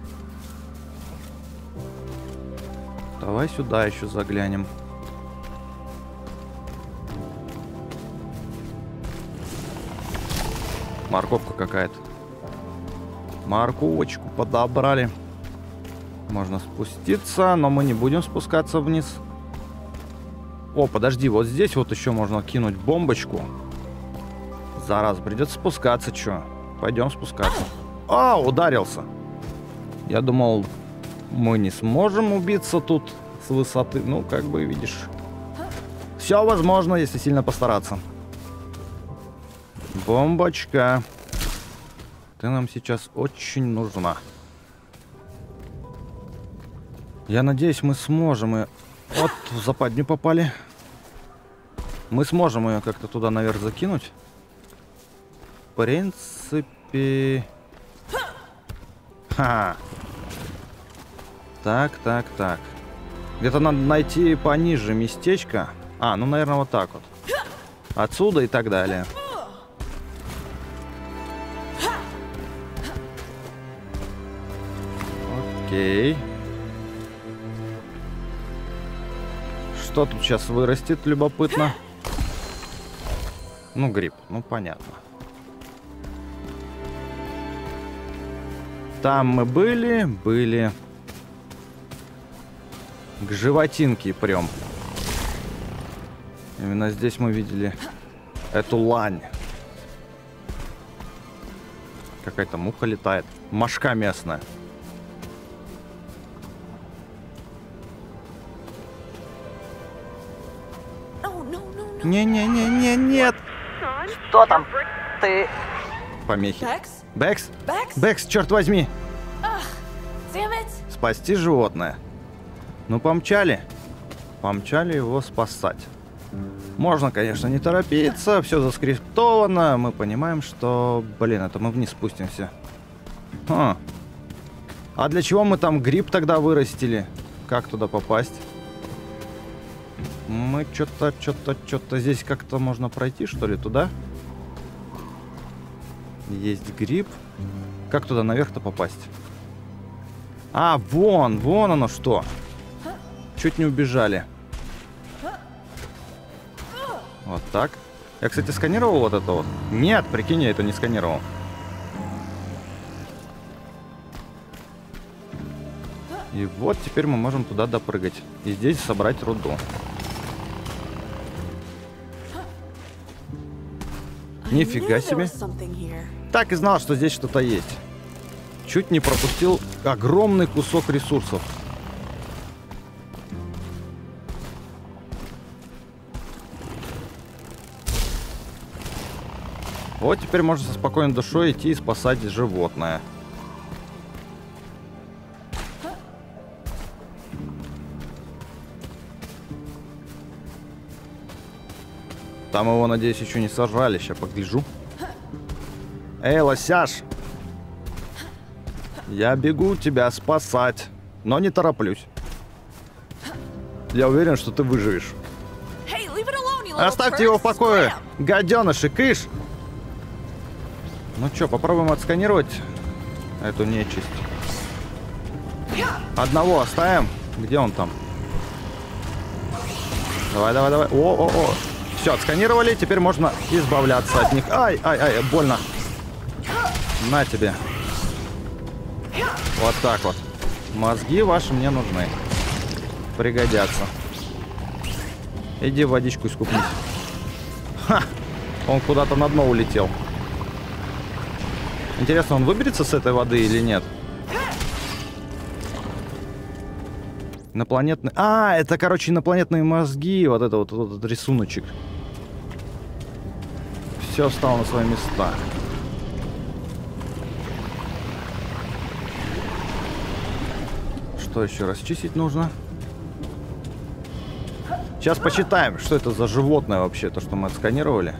Давай сюда еще заглянем. Морковка какая-то. Морковочку подобрали. Можно спуститься, но мы не будем спускаться вниз. О, подожди, вот здесь вот еще можно кинуть бомбочку. Зараз, придется спускаться, чё? Пойдем спускаться. А, ударился. Я думал, мы не сможем убиться тут с высоты. Ну, как бы, видишь. Все возможно, если сильно постараться. Бомбочка. Ты нам сейчас очень нужна. Я надеюсь, мы сможем ее... Вот, в западню попали. Мы сможем ее как-то туда наверх закинуть. В принципе... Ха. Так, так, так. Где-то надо найти пониже местечко. А, ну, наверное, вот так вот. Отсюда и так далее. Окей. Что тут сейчас вырастет, любопытно? Ну, гриб, ну, понятно. Там мы были, были. К животинке прям. Именно здесь мы видели эту лань. Какая-то муха летает. Мошка местная. Не-не-не-не, нет. Что там? Ты... Помехи. Бэкс? Бэкс? Бэкс? Бэкс, черт возьми. Damn it. Спасти животное. Ну, помчали. Помчали его спасать. Можно, конечно, не торопиться. Все заскриптовано. Мы понимаем, что... Блин, это мы вниз спустимся. А, а для чего мы там гриб тогда вырастили? Как туда попасть? Мы что-то, что-то, что-то... Здесь как-то можно пройти, что ли, туда? Есть гриб. Как туда наверх-то попасть? А, вон, вон оно что. Чуть не убежали. Вот так. Я, кстати, сканировал вот это вот. Нет, прикинь, я это не сканировал. И вот теперь мы можем туда допрыгать. И здесь собрать руду. Нифига себе. Так и знал, что здесь что-то есть. Чуть не пропустил огромный кусок ресурсов. Вот теперь можно со спокойной душой идти и спасать животное. Там его, надеюсь, еще не сожрали. Сейчас погляжу. Эй, лосяш! Я бегу тебя спасать, но не тороплюсь. Я уверен, что ты выживешь. Оставьте его в покое, гаденыш и кыш! Ну что, попробуем отсканировать эту нечисть. Одного оставим. Где он там? Давай, давай, давай. О, о, о. Все, отсканировали. Теперь можно избавляться от них. Ай, ай, ай, больно. На тебе. Вот так вот. Мозги ваши мне нужны. Пригодятся. Иди в водичку искупнись. Ха! Он куда-то на дно улетел. Интересно, он выберется с этой воды или нет? Инопланетные... А, это, короче, инопланетные мозги. Вот это вот, вот этот рисуночек. Все встало на свои места. Что еще расчистить нужно? Сейчас почитаем, что это за животное вообще, то, что мы отсканировали.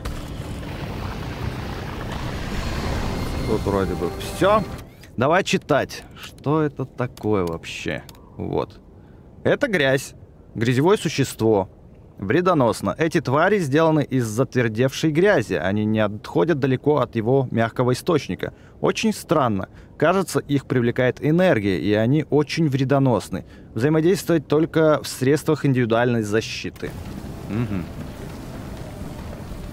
Тут вроде бы все. Давай читать. Что это такое вообще? Вот. Это грязь. Грязевое существо. Вредоносно. Эти твари сделаны из затвердевшей грязи. Они не отходят далеко от его мягкого источника. Очень странно. Кажется, их привлекает энергия, и они очень вредоносны. Взаимодействовать только в средствах индивидуальной защиты. Угу.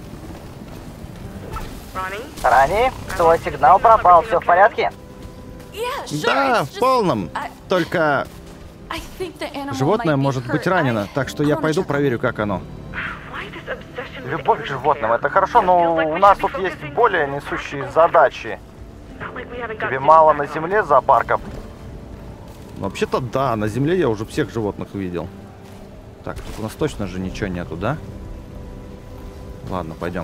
Ранни, твой сигнал пропал. Все в порядке? Да, в полном. Только животное может быть ранено, так что я пойду проверю, как оно. Любовь к животным — это хорошо, но у нас тут есть более несущие задачи. Тебе мало на земле зоопарков? Вообще-то да, на земле я уже всех животных видел. Так, тут у нас точно же ничего нету, да? Ладно, пойдем.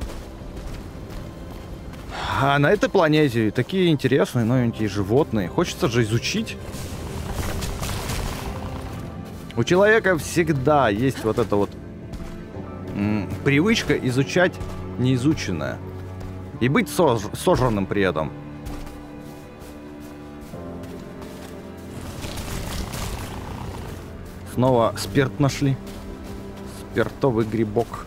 А на этой планете такие интересные новенькие животные. Хочется же изучить. У человека всегда есть вот эта вот м, привычка изучать неизученное. И быть сож сожранным при этом. Снова спирт нашли. Спиртовый грибок.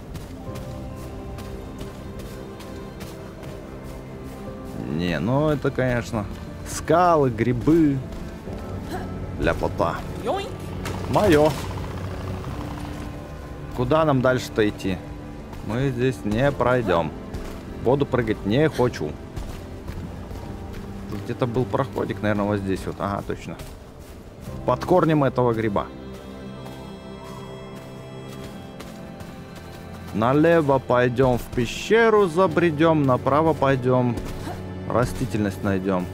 Не, ну это, конечно, скалы, грибы. Ляпота. Мое. Куда нам дальше-то идти? Мы здесь не пройдем. В воду прыгать не хочу. Где-то был проходик, наверное, вот здесь вот. Ага, точно. Под корнем этого гриба. Налево пойдем в пещеру, забредем, направо пойдем, растительность найдем.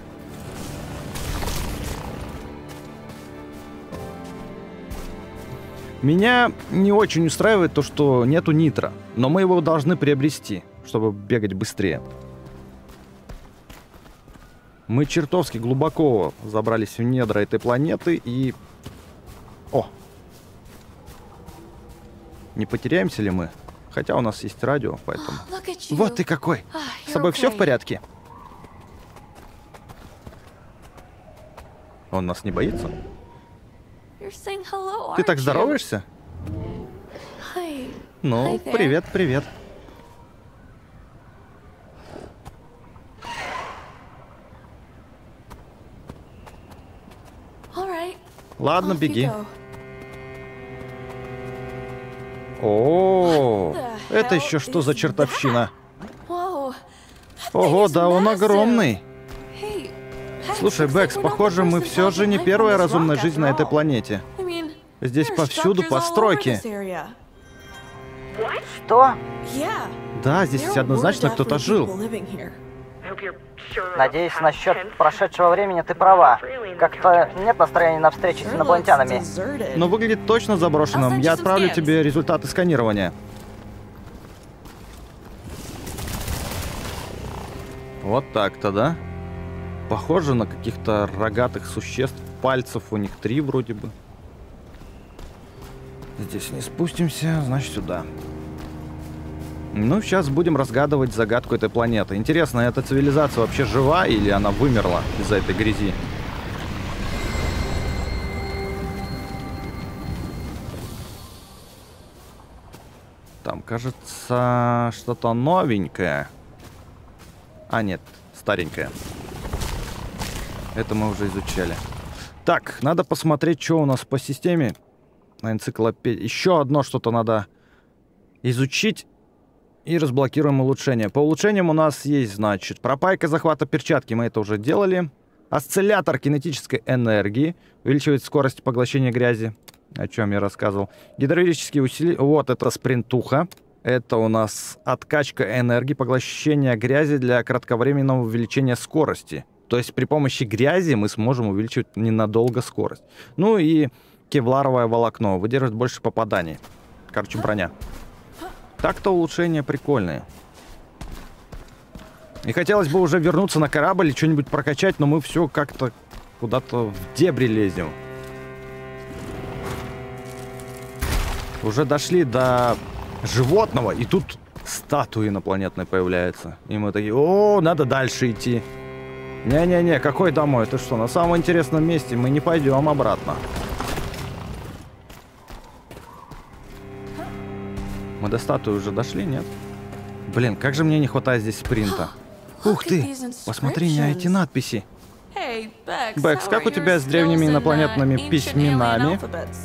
Меня не очень устраивает то, что нету нитро, но мы его должны приобрести, чтобы бегать быстрее. Мы чертовски глубоко забрались в недра этой планеты и... О! Не потеряемся ли мы? Хотя у нас есть радио, поэтому... Вот ты какой! С тобой все в порядке? Он нас не боится? Ты так здороваешься? Ну, привет, привет. Ладно, беги. О, это еще что за чертовщина? Ого, да он огромный. Слушай, Бэкс, похоже, мы все же не первая разумная жизнь на этой планете. Здесь повсюду постройки. Что? Да, здесь однозначно кто-то жил. Надеюсь, насчет прошедшего времени ты права. Как-то нет настроения на встречи с инопланетянами. Но выглядит точно заброшенным. Я отправлю тебе результаты сканирования. Вот так-то, да? Похоже на каких-то рогатых существ. Пальцев у них три вроде бы. Здесь не спустимся, значит сюда. Ну, сейчас будем разгадывать загадку этой планеты. Интересно, эта цивилизация вообще жива или она вымерла из-за этой грязи? Там, кажется, что-то новенькое. А, нет, старенькое. Это мы уже изучали. Так, надо посмотреть, что у нас по системе. На энциклопедии. Еще одно что-то надо изучить. И разблокируем улучшения. По улучшениям у нас есть, значит, пропайка захвата перчатки. Мы это уже делали. Осциллятор кинетической энергии. Увеличивает скорость поглощения грязи. О чем я рассказывал. Гидравлические усиления. Вот это спринтуха. Это у нас откачка энергии, поглощение грязи для кратковременного увеличения скорости. То есть при помощи грязи мы сможем увеличивать ненадолго скорость. Ну и кевларовое волокно. Выдерживает больше попаданий. Короче, броня. Так-то улучшения прикольные. И хотелось бы уже вернуться на корабль и что-нибудь прокачать, но мы все как-то куда-то в дебри лезем. Уже дошли до животного, и тут статуи инопланетные появляются. И мы такие, о, надо дальше идти. Не-не-не, какой домой? Ты что, на самом интересном месте мы не пойдем обратно. Мы до статуи уже дошли, нет? Блин, как же мне не хватает здесь спринта. Ух ты, посмотри на эти надписи. Бэкс, как у тебя с древними инопланетными письменами?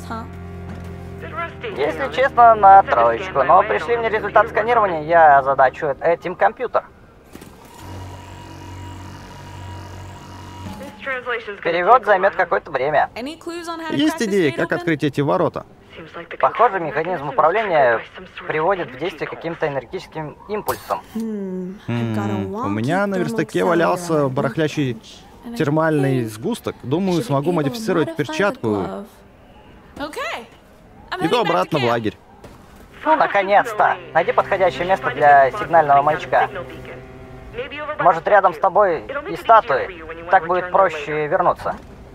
Если честно, на троечку, но пришли мне результат сканирования, я озадачу этим компьютер. Перевод займет какое-то время. Есть идеи, как открыть эти ворота? Похоже, механизм управления приводит в действие каким-то энергетическим импульсом. М -м, у меня на верстаке валялся барахлящий термальный сгусток. Думаю, смогу модифицировать перчатку. Иду обратно в лагерь. Ну, наконец-то! Найди подходящее место для сигнального маячка. Может, рядом с тобой и статуи. Так будет проще вернуться.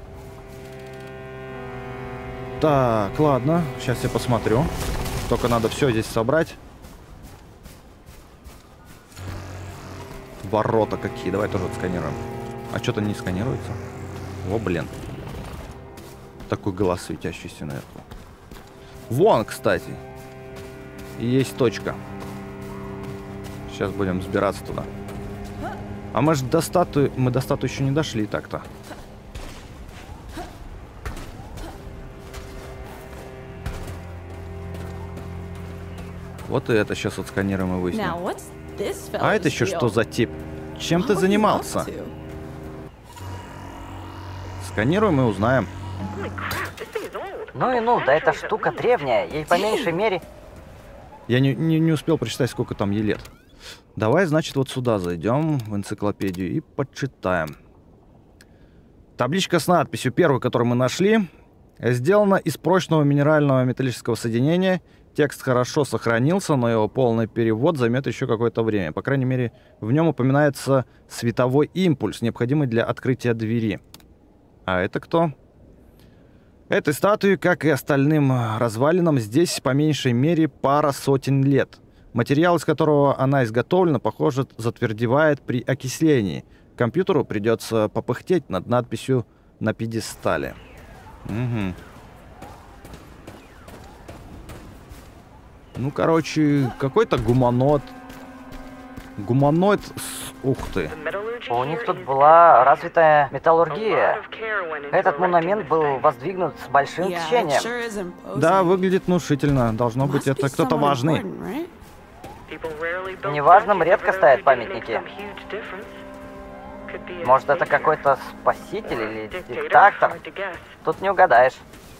Так, ладно. Сейчас я посмотрю. Только надо все здесь собрать. Ворота какие. Давай тоже отсканируем. А что-то не сканируется. О, блин. Такой глаз светящийся наверху. Вон, кстати. Есть точка. Сейчас будем взбираться туда. А мы же до статуи... Мы до статуи еще не дошли так-то. Вот и это сейчас отсканируем и выясним. А это еще что за тип? Чем ты занимался? Сканируем и узнаем. Ну и ну, да эта штука древняя. Ей по меньшей мере... Я не, не, не успел прочитать, сколько там ей лет. Давай, значит, вот сюда зайдем, в энциклопедию, и почитаем. Табличка с надписью, первую, которую мы нашли, сделана из прочного минерального металлического соединения. Текст хорошо сохранился, но его полный перевод займет еще какое-то время. По крайней мере, в нем упоминается световой импульс, необходимый для открытия двери. А это кто? Этой статуе, как и остальным развалинам, здесь по меньшей мере пара сотен лет. Материал, из которого она изготовлена, похоже, затвердевает при окислении. Компьютеру придется попыхтеть над надписью на пьедестале. Угу. Ну, короче, какой-то гуманоид. Гуманоид с... Ух ты. У них тут была развитая металлургия. Этот монумент был воздвигнут с большим тщанием. Да, выглядит внушительно. Должно быть, это кто-то важный. Неважным редко ставят памятники. Может, это какой-то спаситель или диктатор? Тут не угадаешь.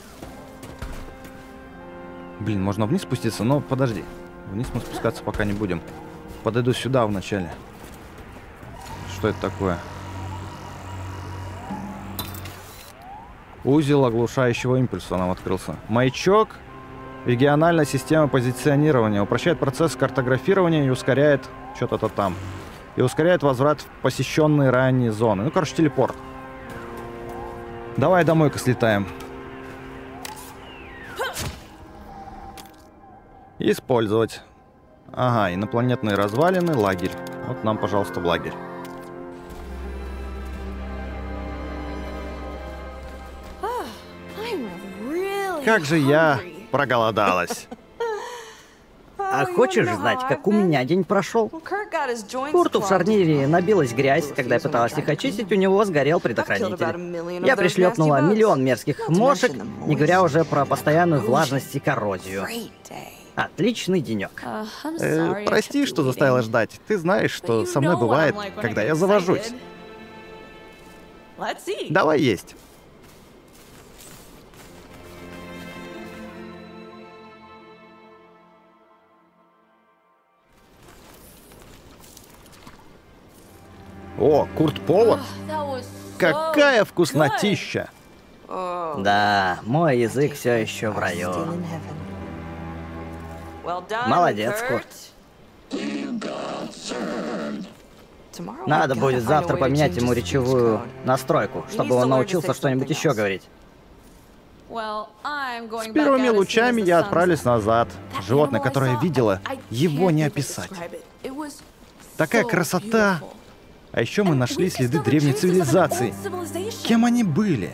Блин, можно вниз спуститься, но подожди. Вниз мы спускаться пока не будем. Подойду сюда вначале. Что это такое? Узел оглушающего импульса нам открылся. Маячок. Региональная система позиционирования. Упрощает процесс картографирования и ускоряет... Что-то там. И ускоряет возврат в посещенные ранее зоны. Ну, короче, телепорт. Давай домой-ка слетаем. Использовать. Ага, инопланетные развалины, лагерь. Вот нам, пожалуйста, в лагерь. Как же я проголодалась. А хочешь знать, как у меня день прошел? Курту в шарнире набилась грязь, когда я пыталась их очистить, у него сгорел предохранитель. Я пришлепнула миллион мерзких мошек, не говоря уже про постоянную влажность и коррозию. Отличный денек. Э, прости, что заставила ждать. Ты знаешь, что со мной бывает, когда я завожусь. Давай есть. О, Курт Повар. Какая вкуснотища. Да, мой язык все еще в раю. Молодец, Курт. Надо будет завтра поменять ему речевую настройку, чтобы он научился что-нибудь еще говорить. С первыми лучами я отправилась назад. Животное, которое я видела, его не описать. Такая красота. А еще мы нашли следы древней цивилизации. Кем они были?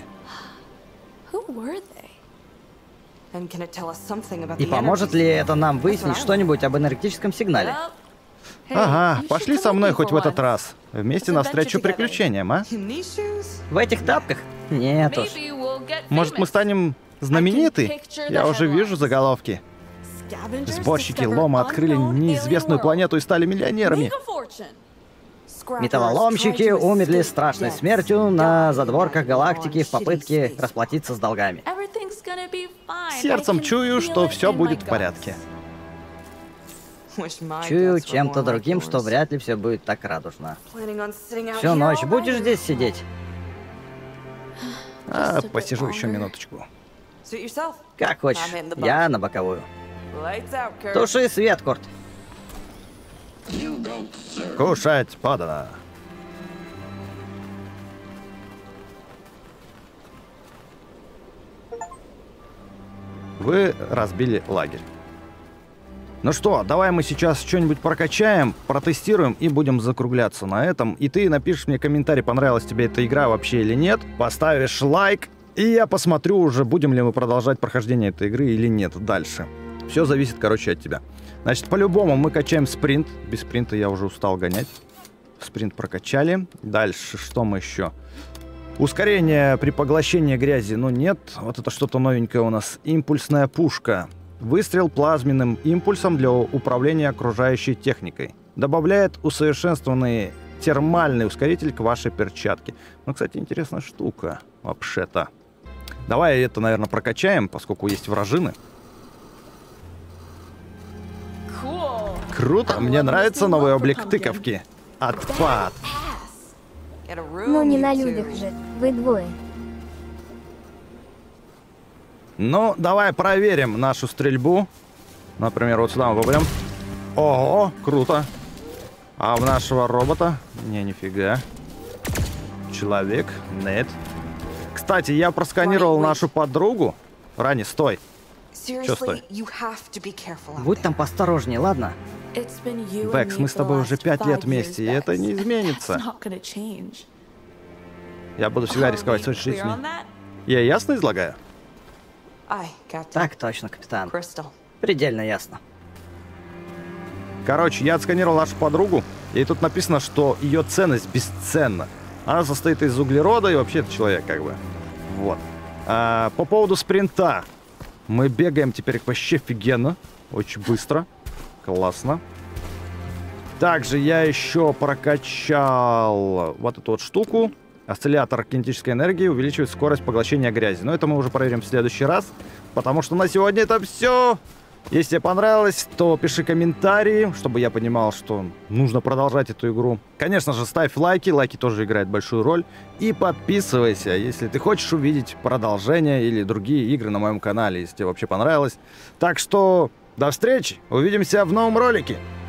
И поможет ли это нам выяснить что-нибудь об энергетическом сигнале? Ага, пошли со мной хоть в этот раз. Вместе навстречу приключениям, а? В этих тапках? Нет уж. Может, мы станем знамениты? Я уже вижу заголовки. Сборщики лома открыли неизвестную планету и стали миллионерами. Металлоломщики умерли страшной смертью на задворках галактики в попытке расплатиться с долгами. Сердцем чую, что все будет в порядке. Чую чем-то другим, что вряд ли все будет так радужно. Всю ночь будешь здесь сидеть? А, посижу еще минуточку. Как хочешь. Я на боковую. Туши свет, Курт. Кушать подано. Вы разбили лагерь. Ну что, давай мы сейчас что-нибудь прокачаем, протестируем и будем закругляться на этом. И ты напишешь мне комментарий, понравилась тебе эта игра вообще или нет. Поставишь лайк, и я посмотрю уже, будем ли мы продолжать прохождение этой игры или нет дальше. Все зависит, короче, от тебя. Значит, по-любому мы качаем спринт. Без спринта я уже устал гонять. Спринт прокачали. Дальше, что мы еще? Ускорение при поглощении грязи, ну нет. Вот это что-то новенькое у нас. Импульсная пушка. Выстрел плазменным импульсом для управления окружающей техникой. Добавляет усовершенствованный термальный ускоритель к вашей перчатке. Ну, кстати, интересная штука. Вообще-то. Давай это, наверное, прокачаем, поскольку есть вражины. Круто, мне нравится новый облик тыковки. Отпад. Ну не на людях же, вы двое. Ну, давай проверим нашу стрельбу. Например, вот сюда мы попадем. Ого, круто. А в нашего робота? Не, нифига. Человек, нет. Кстати, я просканировал нашу подругу. Рани, стой. Чё стой? Будь там поосторожнее, ладно? Бэкс, мы с тобой уже пять лет вместе, и это не изменится. Я буду всегда рисковать своей жизнью. Я ясно излагаю? Так точно, капитан. Предельно ясно. Короче, я отсканировал нашу подругу, и тут написано, что ее ценность бесценна. Она состоит из углерода, и вообще это человек, как бы. Вот. А, по поводу спринта. Мы бегаем теперь вообще офигенно. Очень быстро. Классно. Также я еще прокачал вот эту вот штуку. Осциллятор кинетической энергии увеличивает скорость поглощения грязи. Но это мы уже проверим в следующий раз. Потому что на сегодня это все. Если тебе понравилось, то пиши комментарии, чтобы я понимал, что нужно продолжать эту игру. Конечно же, ставь лайки. Лайки тоже играют большую роль. И подписывайся, если ты хочешь увидеть продолжение или другие игры на моем канале, если тебе вообще понравилось. Так что до встречи. Увидимся в новом ролике.